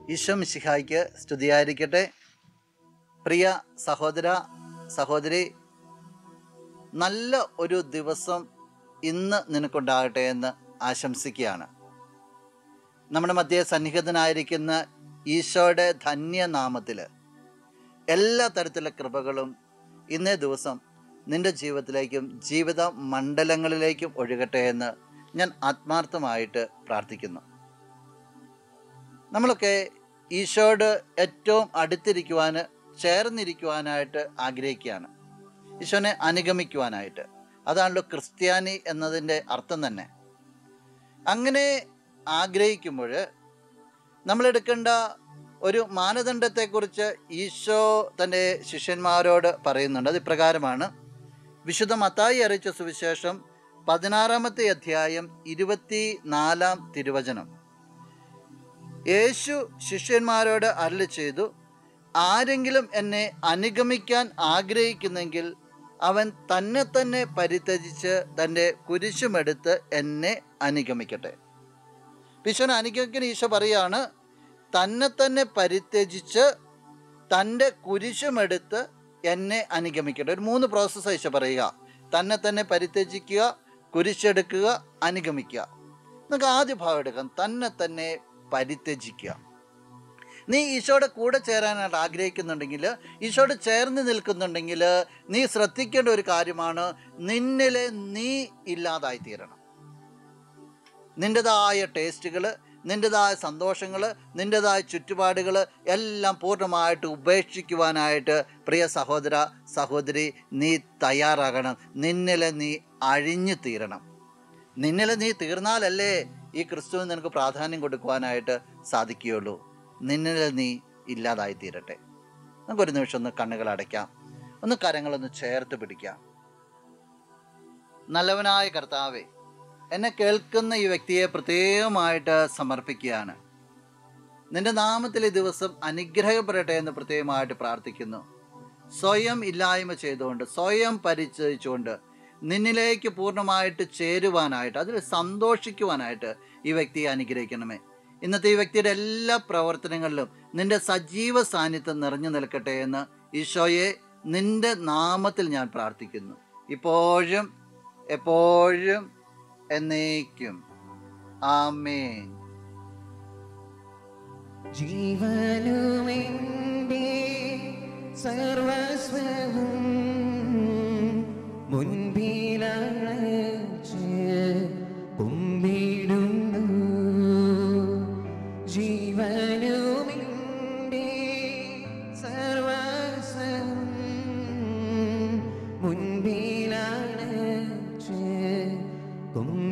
ഈശോ മിശിഹായ്ക്ക് സ്തുതിയായിരിക്കട്ടെ. പ്രിയ സഹോദര സഹോദരി, നല്ല ഒരു ദിവസം ഇന്ന് നിനക്കുണ്ടാകട്ടെ എന്ന് ആശംസിക്കുകയാണ്. നമ്മുടെ മധ്യേ സന്നിഹിതനായിരിക്കുന്ന ഈശോയുടെ ധന്യനാമത്തിൽ എല്ലാ തരത്തിലുള്ള കൃപകളും ഇന്നേ ദിവസം നിൻ്റെ ജീവിതത്തിലേക്കും ജീവിത മണ്ഡലങ്ങളിലേക്കും ഒഴുകട്ടെ എന്ന് ഞാൻ ആത്മാർത്ഥമായിട്ട് പ്രാർത്ഥിക്കുന്നു. നമ്മളൊക്കെ ഈശോയോട് ഏറ്റവും അടുത്തിരിക്കുവാൻ, ചേർന്നിരിക്കുവാനായിട്ട് ആഗ്രഹിക്കുകയാണ്, ഈശോനെ അനുഗമിക്കുവാനായിട്ട്. അതാണല്ലോ ക്രിസ്ത്യാനി എന്നതിൻ്റെ അർത്ഥം തന്നെ. അങ്ങനെ ആഗ്രഹിക്കുമ്പോൾ നമ്മളെടുക്കേണ്ട ഒരു മാനദണ്ഡത്തെക്കുറിച്ച് ഈശോ തൻ്റെ ശിഷ്യന്മാരോട് പറയുന്നുണ്ട്. അത് ഇപ്രകാരമാണ്. വിശുദ്ധ മത്തായി അറിയിച്ച സുവിശേഷം 16-ാമത്തെ അധ്യായം 24-ാം തിരുവചനം. യേശു ശിഷ്യന്മാരോട് അരുളി ചെയ്തു, ആരെങ്കിലും എന്നെ അനുഗമിക്കാൻ ആഗ്രഹിക്കുന്നെങ്കിൽ അവൻ തന്നെ തന്നെ പരിത്യജിച്ച് തൻ്റെ കുരിശുമെടുത്ത് എന്നെ അനുഗമിക്കട്ടെ. ഈശോനെ അനുഗമിക്കുന്ന ഈശോ പറയാണ്, തന്നെ തന്നെ പരിത്യജിച്ച് തൻ്റെ കുരിശുമെടുത്ത് എന്നെ അനുഗമിക്കട്ടെ. ഒരു 3 പ്രോസസ്സ് ഈശോ പറയുക. തന്നെ തന്നെ പരിത്യജിക്കുക, കുരിശെടുക്കുക, അനുഗമിക്കുക. നമുക്ക് ആദ്യ ഭാഗം എടുക്കാം. തന്നെ തന്നെ പരിത്യജിക്കുക. നീ ഈശോയുടെ കൂടെ ചേരാനായിട്ട് ആഗ്രഹിക്കുന്നുണ്ടെങ്കിൽ, ഈശോയോട് ചേർന്ന് നിൽക്കുന്നുണ്ടെങ്കിൽ, നീ ശ്രദ്ധിക്കേണ്ട ഒരു കാര്യമാണ്, നിന്നിലെ നീ ഇല്ലാതായി തീരണം. നിൻ്റെതായ ടേസ്റ്റുകൾ, നിൻ്റെതായ സന്തോഷങ്ങൾ, നിൻ്റെതായ ചുറ്റുപാടുകൾ എല്ലാം പൂർണ്ണമായിട്ട് ഉപേക്ഷിക്കുവാനായിട്ട് പ്രിയ സഹോദര സഹോദരി നീ തയ്യാറാകണം. നിന്നിലെ നീ അഴിഞ്ഞു തീരണം. നിന്നിലെ നീ തീർന്നാലല്ലേ ഈ ക്രിസ്തുവിന് നിനക്ക് പ്രാധാന്യം കൊടുക്കുവാനായിട്ട് സാധിക്കുകയുള്ളൂ. നിന്നിലെ നീ ഇല്ലാതായി തീരട്ടെ. നമുക്കൊരു നിമിഷം ഒന്ന് കണ്ണുകൾ അടയ്ക്കാം, ഒന്ന് കരങ്ങളൊന്ന് ചേർത്ത് പിടിക്കാം. നല്ലവനായ കർത്താവേ, എന്നെ കേൾക്കുന്ന ഈ വ്യക്തിയെ പ്രത്യേകമായിട്ട് സമർപ്പിക്കുകയാണ്. നിന്റെ നാമത്തിൽ ഈ ദിവസം അനുഗ്രഹപ്പെടട്ടെ എന്ന് പ്രത്യേകമായിട്ട് പ്രാർത്ഥിക്കുന്നു. സ്വയം ഇല്ലായ്മ ചെയ്തുകൊണ്ട്, സ്വയം പരിചയിച്ചുകൊണ്ട് നിന്നിലേക്ക് പൂർണ്ണമായിട്ട് ചേരുവാനായിട്ട്, അതിൽ സന്തോഷിക്കുവാനായിട്ട് ഈ വ്യക്തിയെ അനുഗ്രഹിക്കണമേ. ഇന്നത്തെ ഈ വ്യക്തിയുടെ എല്ലാ പ്രവർത്തനങ്ങളിലും നിന്റെ സജീവ സാന്നിധ്യം നിറഞ്ഞു നിൽക്കട്ടെ എന്ന് ഈശോയെ നിന്റെ നാമത്തിൽ ഞാൻ പ്രാർത്ഥിക്കുന്നു. ഇപ്പോഴും എപ്പോഴും എന്നേക്കും. ആമേൻ. ജീവനുമെന്റെ സർവസ്വവും മുൻപിലണച്ച് കുമ്പിടുന്നു. ജീവനുമെന്റെ സർവസ്വവും മുൻപിലണച്ച് കുമ്പിടുന്നു.